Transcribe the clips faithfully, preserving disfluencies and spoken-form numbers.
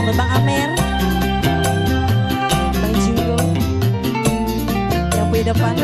buat Bang Amer, Bang Jinggo, yang punya depan.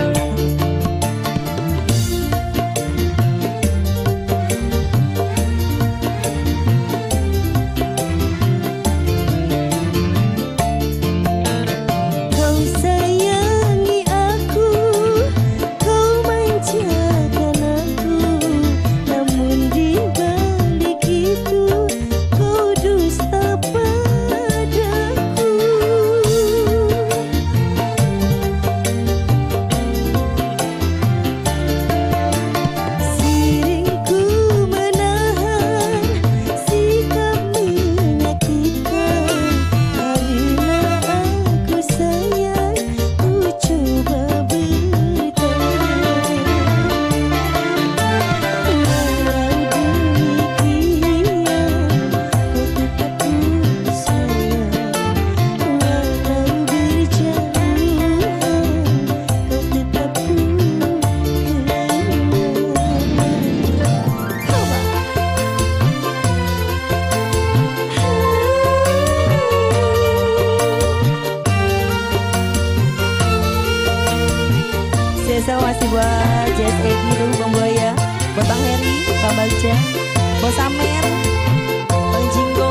Saya masih buat J S Edi dulu, Bang Buaya, buat Bang Heri, Bang Baja, Bos Amer, Bang Jinggo,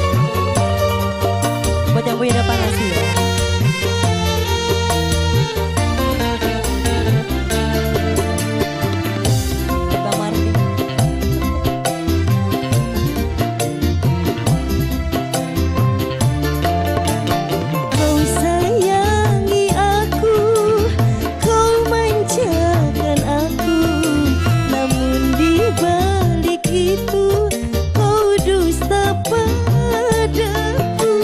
buat yang punya depan ngasih ya. Bang Martin. Kau sayangi aku, manjakan aku, namun di balik itu kau dusta padaku.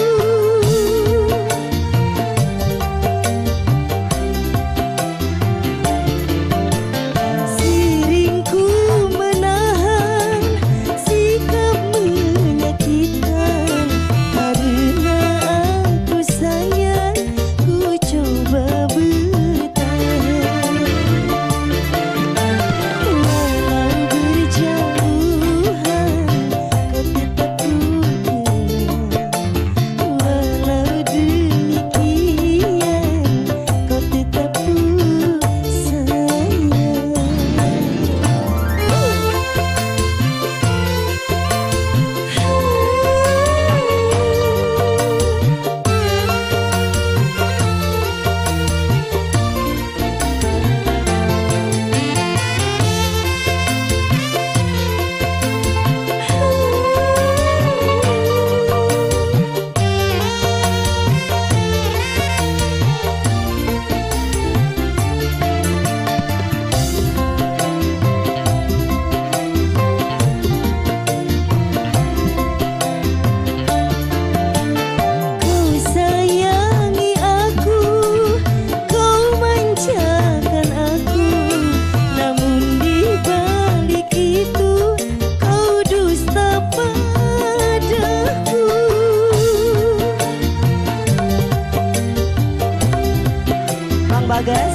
Siringku menahan sikap menyakitkan, karena aku sayang ku coba bertahan. Walau berjauhan kau tetap ku kenang, walau demikian kau tetap ku sayang. Kau sayangi aku, kau manjakan aku, namun di balik itu kau dusta padaku. Bang Bagas.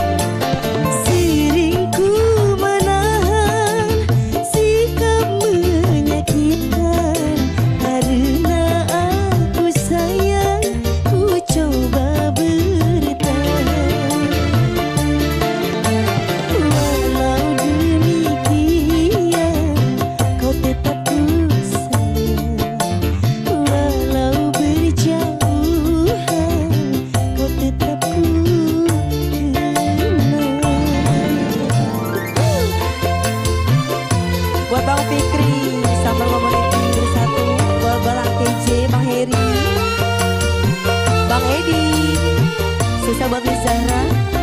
Siringku menahan sikap menyakitkan, karena aku sayang ku coba bertahan. Walau demikian kau tetap ku sayang, walau berjauhan kau tetap ku kenang. Buat Bang Fikri, Sambal Community bersatu, buat Bang K J, Bang Heri, Bang Edi, sisa buat Miss Zahra.